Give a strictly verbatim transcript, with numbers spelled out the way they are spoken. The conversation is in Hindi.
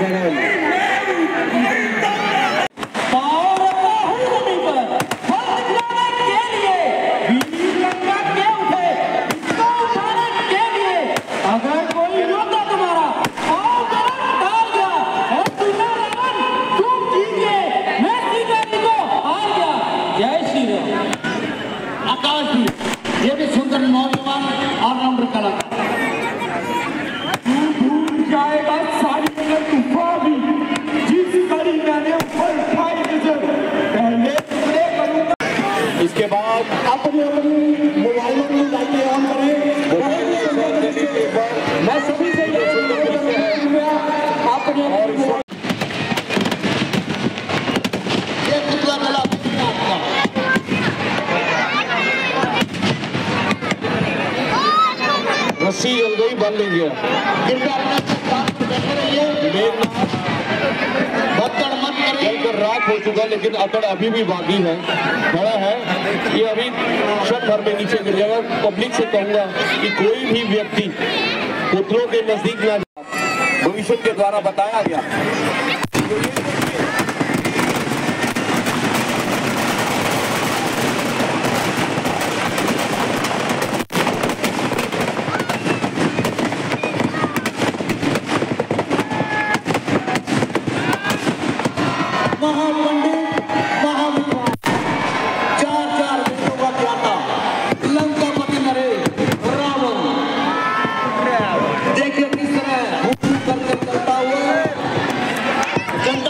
ये भी सुंदर नौजवान ऑलराउंडर कलाकार जाएगा सारी तूफान भी जिस घड़ी मैंने ऊपर उठाई नजर पहले प्ले करूंगा। इसके बाद अपनी अपनी मोबाइलों की लाइटें ऑन करें। मैं सभी से अपने और रस्सी जल गई, बंद हो गया। भक्कड़ मत करिए, जलकर राख हो चुका, लेकिन अकड़ अभी भी बाकी है, खड़ा है। ये अभी क्षण भर में नीचे गिर जाएगा। पब्लिक से कहूंगा कि कोई भी व्यक्ति पुतलों के नजदीक ना, भविष्य के द्वारा बताया गया। महापंडित महाविद्वान चार चार वेदों का ज्ञाता लंकापति नरे रावण, देखिए किस तरह भूमि पर चलता हुआ जनता